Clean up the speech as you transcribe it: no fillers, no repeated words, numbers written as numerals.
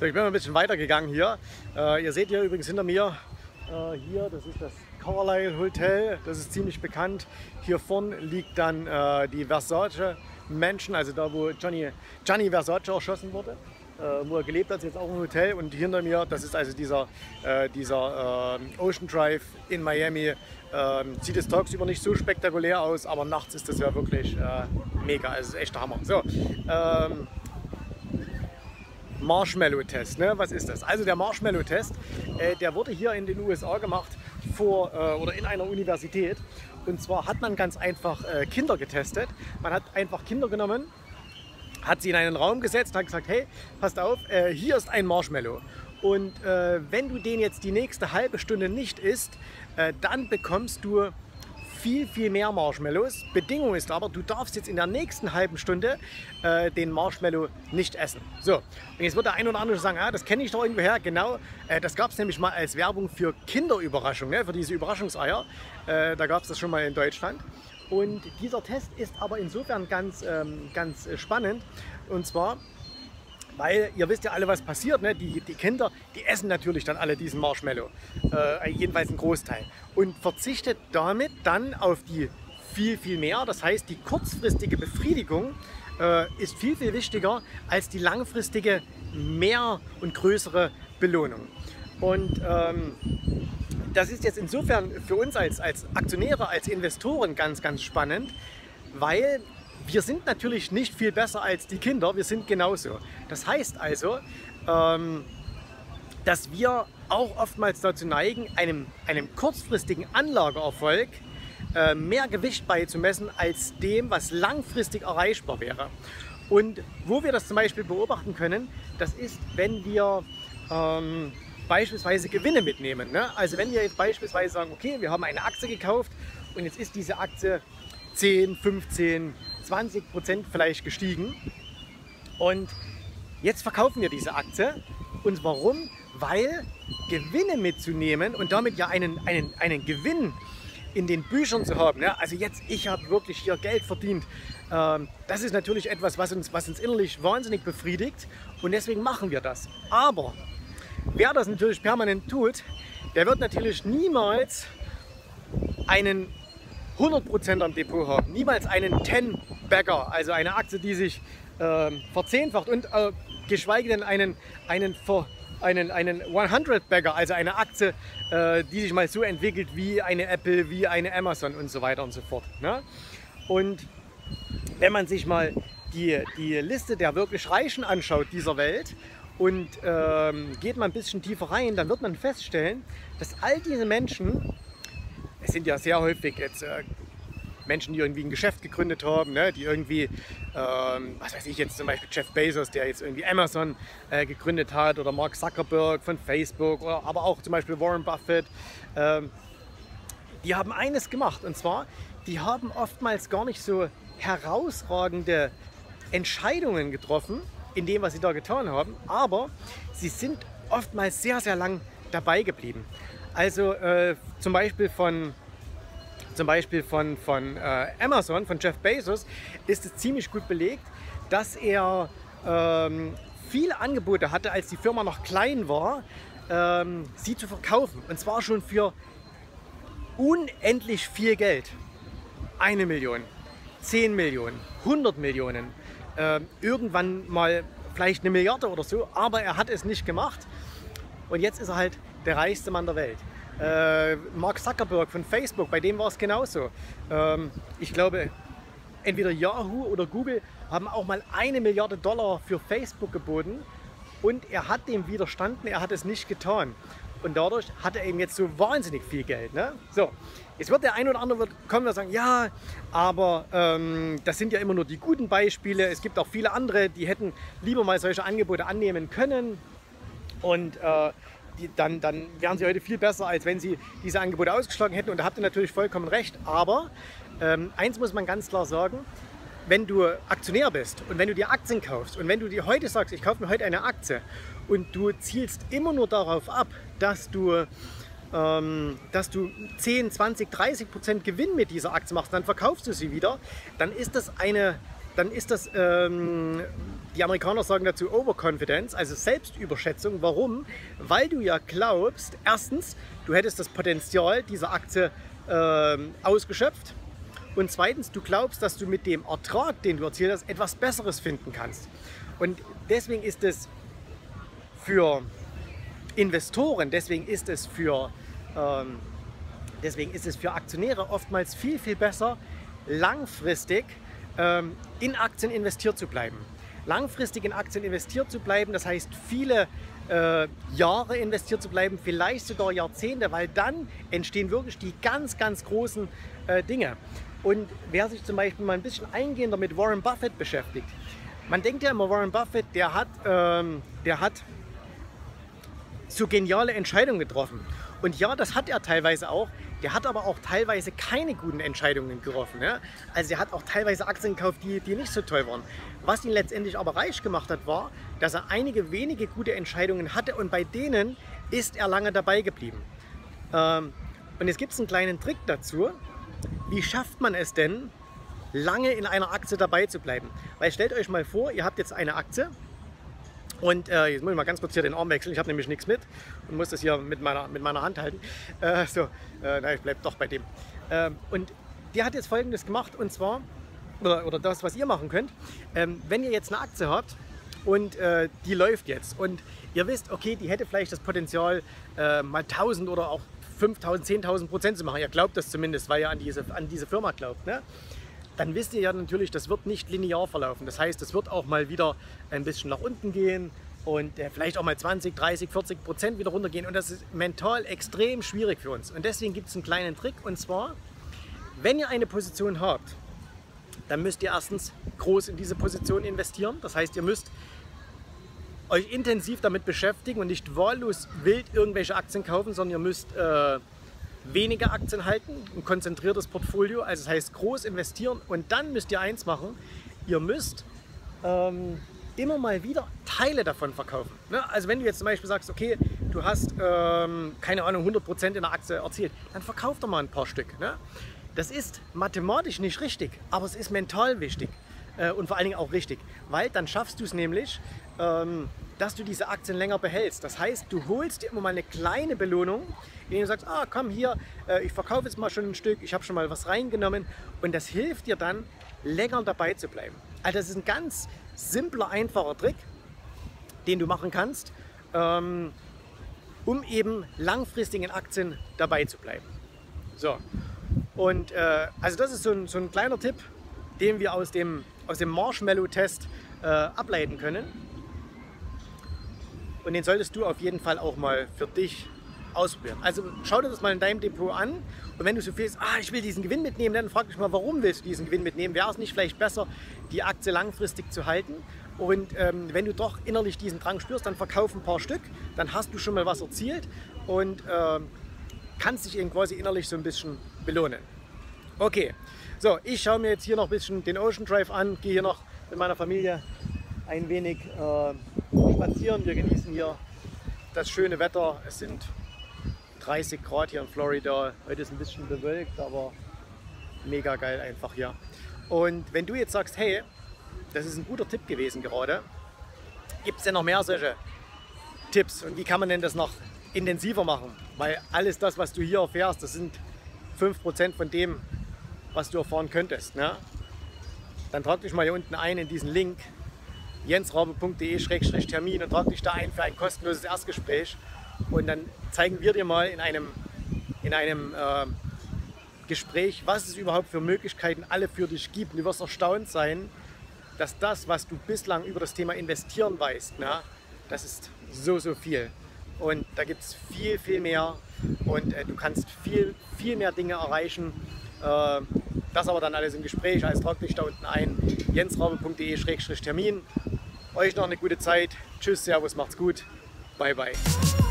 So, ich bin mal ein bisschen weitergegangen hier. Ihr seht hier übrigens hinter mir, hier, das ist das Carlyle Hotel, das ist ziemlich bekannt. Hier vorne liegt dann die Versace Mansion, also da, wo Gianni Versace erschossen wurde, wo er gelebt hat, ist jetzt auch ein Hotel. Und hinter mir, das ist also dieser Ocean Drive in Miami. Sieht es tagsüber nicht so spektakulär aus, aber nachts ist das ja wirklich mega, also es ist echt der Hammer. So, Marshmallow-Test, ne? Was ist das? Also der Marshmallow-Test, der wurde hier in den USA gemacht oder in einer Universität. Und zwar hat man ganz einfach Kinder getestet. Man hat einfach Kinder genommen, hat sie in einen Raum gesetzt, hat gesagt, hey, passt auf, hier ist ein Marshmallow. Und wenn du den jetzt die nächste halbe Stunde nicht isst, dann bekommst du viel mehr Marshmallows. Bedingung ist aber, du darfst jetzt in der nächsten halben Stunde den Marshmallow nicht essen. So, und jetzt wird der ein oder andere sagen, ah, das kenne ich doch irgendwoher. Genau, das gab es nämlich mal als Werbung für Kinderüberraschung, ne? Für diese Überraschungseier. Da gab es das schon mal in Deutschland. Und dieser Test ist aber insofern ganz spannend. Und zwar, weil ihr wisst ja alle, was passiert, ne? Die Kinder, die essen natürlich dann alle diesen Marshmallow, jedenfalls ein Großteil, und verzichtet damit dann auf die viel mehr. Das heißt, die kurzfristige Befriedigung ist viel wichtiger als die langfristige, mehr und größere Belohnung. Und das ist jetzt insofern für uns als Aktionäre, als Investoren ganz spannend, weil wir sind natürlich nicht viel besser als die Kinder, wir sind genauso. Das heißt also, dass wir auch oftmals dazu neigen, einem kurzfristigen Anlageerfolg mehr Gewicht beizumessen als dem, was langfristig erreichbar wäre. Und wo wir das zum Beispiel beobachten können, das ist, wenn wir beispielsweise Gewinne mitnehmen, ne? Also wenn wir jetzt beispielsweise sagen, okay, wir haben eine Aktie gekauft und jetzt ist diese Aktie 10, 15, 20% vielleicht gestiegen und jetzt verkaufen wir diese Aktie. Und warum? Weil Gewinne mitzunehmen und damit ja einen Gewinn in den Büchern zu haben, ne? Also jetzt, ich habe wirklich hier Geld verdient. Das ist natürlich etwas, was uns innerlich wahnsinnig befriedigt, und deswegen machen wir das. Aber wer das natürlich permanent tut, der wird natürlich niemals einen 100% am Depot haben. Niemals einen 10-Bagger, also eine Aktie, die sich verzehnfacht, und geschweige denn einen 100-Bagger, also eine Aktie, die sich mal so entwickelt wie eine Apple, wie eine Amazon und so weiter und so fort, ne? Und wenn man sich mal die Liste der wirklich Reichen anschaut dieser Welt und geht mal ein bisschen tiefer rein, dann wird man feststellen, dass all diese Menschen, es sind ja sehr häufig jetzt Menschen, die irgendwie ein Geschäft gegründet haben, ne? Die irgendwie, was weiß ich jetzt, zum Beispiel Jeff Bezos, der jetzt irgendwie Amazon gegründet hat, oder Mark Zuckerberg von Facebook, oder aber auch zum Beispiel Warren Buffett, die haben eines gemacht, und zwar, die haben oftmals gar nicht so herausragende Entscheidungen getroffen in dem, was sie da getan haben, aber sie sind oftmals sehr lang dabei geblieben. Also zum Beispiel von Amazon, von Jeff Bezos, ist es ziemlich gut belegt, dass er viele Angebote hatte, als die Firma noch klein war, sie zu verkaufen. Und zwar schon für unendlich viel Geld. 1 Million, 10 Millionen, 100 Millionen, irgendwann mal vielleicht 1 Milliarde oder so, aber er hat es nicht gemacht. Und jetzt ist er halt der reichste Mann der Welt. Mark Zuckerberg von Facebook, bei dem war es genauso. Ich glaube, entweder Yahoo oder Google haben auch mal $1 Milliarde für Facebook geboten, und er hat dem widerstanden, er hat es nicht getan. Und dadurch hat er eben jetzt so wahnsinnig viel Geld, ne? So, jetzt wird der ein oder andere kommen und sagen, ja, aber das sind ja immer nur die guten Beispiele. Es gibt auch viele andere, die hätten lieber mal solche Angebote annehmen können, und dann wären sie heute viel besser, als wenn sie diese Angebote ausgeschlagen hätten. Und da habt ihr natürlich vollkommen recht. Aber eins muss man ganz klar sagen: Wenn du Aktionär bist und wenn du dir Aktien kaufst und wenn du dir heute sagst, ich kaufe mir heute eine Aktie, und du zielst immer nur darauf ab, dass du 10, 20, 30% Gewinn mit dieser Aktie machst, dann verkaufst du sie wieder, dann ist das Die Amerikaner sagen dazu Overconfidence, also Selbstüberschätzung. Warum? Weil du ja glaubst, erstens, du hättest das Potenzial dieser Aktie ausgeschöpft. Und zweitens, du glaubst, dass du mit dem Ertrag, den du erzielt hast, etwas Besseres finden kannst. Und deswegen ist es für Investoren, deswegen ist es für Aktionäre oftmals viel, viel besser, langfristig in Aktien investiert zu bleiben. Langfristig in Aktien investiert zu bleiben, das heißt viele Jahre investiert zu bleiben, vielleicht sogar Jahrzehnte, weil dann entstehen wirklich die ganz, ganz großen Dinge. Und wer sich zum Beispiel mal ein bisschen eingehender mit Warren Buffett beschäftigt, man denkt ja immer, Warren Buffett, der hat so geniale Entscheidungen getroffen. Und ja, das hat er teilweise auch. Der hat aber auch teilweise keine guten Entscheidungen getroffen. Ja? Also er hat auch teilweise Aktien gekauft, die nicht so toll waren. Was ihn letztendlich aber reich gemacht hat, war, dass er einige wenige gute Entscheidungen hatte und bei denen ist er lange dabei geblieben. Und jetzt gibt es einen kleinen Trick dazu. Wie schafft man es denn, lange in einer Aktie dabei zu bleiben? Weil stellt euch mal vor, ihr habt jetzt eine Aktie. Und jetzt muss ich mal ganz kurz hier den Arm wechseln, ich habe nämlich nichts mit und muss das hier mit meiner Hand halten. Ich bleibe doch bei dem. Und der hat jetzt Folgendes gemacht und zwar, oder das, was ihr machen könnt, wenn ihr jetzt eine Aktie habt und die läuft jetzt und ihr wisst, okay, die hätte vielleicht das Potenzial, mal 1000 oder auch 5000, 10.000% zu machen. Ihr glaubt das zumindest, weil ihr an diese Firma glaubt. Ne? Dann wisst ihr ja natürlich, das wird nicht linear verlaufen. Das heißt, es wird auch mal wieder ein bisschen nach unten gehen und vielleicht auch mal 20, 30, 40% wieder runtergehen. Und das ist mental extrem schwierig für uns. Und deswegen gibt es einen kleinen Trick. Und zwar, wenn ihr eine Position habt, dann müsst ihr erstens groß in diese Position investieren. Das heißt, ihr müsst euch intensiv damit beschäftigen und nicht wahllos wild irgendwelche Aktien kaufen, sondern ihr müsst weniger Aktien halten, ein konzentriertes Portfolio, also das heißt groß investieren und dann müsst ihr eins machen, ihr müsst immer mal wieder Teile davon verkaufen. Ne? Also wenn du jetzt zum Beispiel sagst, okay, du hast, keine Ahnung, 100% in der Aktie erzielt, dann verkauf doch mal ein paar Stück. Ne? Das ist mathematisch nicht richtig, aber es ist mental wichtig und vor allen Dingen auch richtig, weil dann schaffst du es nämlich, dass du diese Aktien länger behältst. Das heißt, du holst dir immer mal eine kleine Belohnung, indem du sagst, ah komm hier, ich verkaufe jetzt mal schon ein Stück, ich habe schon mal was reingenommen und das hilft dir dann, länger dabei zu bleiben. Also das ist ein ganz simpler, einfacher Trick, den du machen kannst, um eben langfristig in Aktien dabei zu bleiben. So, und also das ist so ein kleiner Tipp, den wir aus dem Marshmallow-Test ableiten können. Und den solltest du auf jeden Fall auch mal für dich ausprobieren. Also schau dir das mal in deinem Depot an und wenn du so fühlst, ich will diesen Gewinn mitnehmen, dann frag dich mal, warum willst du diesen Gewinn mitnehmen? Wäre es nicht vielleicht besser, die Aktie langfristig zu halten? Und wenn du doch innerlich diesen Drang spürst, dann verkauf ein paar Stück, dann hast du schon mal was erzielt und kannst dich eben quasi innerlich so ein bisschen belohnen. Okay, so, ich schaue mir jetzt hier noch ein bisschen den Ocean Drive an, gehe hier noch mit meiner Familie ein wenig spazieren. Wir genießen hier das schöne Wetter. Es sind 30 Grad hier in Florida. Heute ist ein bisschen bewölkt, aber mega geil einfach hier. Und wenn du jetzt sagst, hey, das ist ein guter Tipp gewesen gerade, gibt es denn noch mehr solche Tipps und wie kann man denn das noch intensiver machen? Weil alles das, was du hier erfährst, das sind 5% von dem, was du erfahren könntest. Ne? Dann trag dich mal hier unten ein in diesen Link jensrabe.de/termin und trag dich da ein für ein kostenloses Erstgespräch und dann zeigen wir dir mal in einem Gespräch, was es überhaupt für Möglichkeiten alle für dich gibt. Und du wirst erstaunt sein, dass das, was du bislang über das Thema Investieren weißt, na, das ist so viel. Und da gibt es viel, viel mehr und du kannst viel, viel mehr Dinge erreichen. Das aber dann alles im Gespräch, also trag dich da unten ein, jensrabe.de/termin. Euch noch eine gute Zeit. Tschüss, Servus, macht's gut. Bye, bye.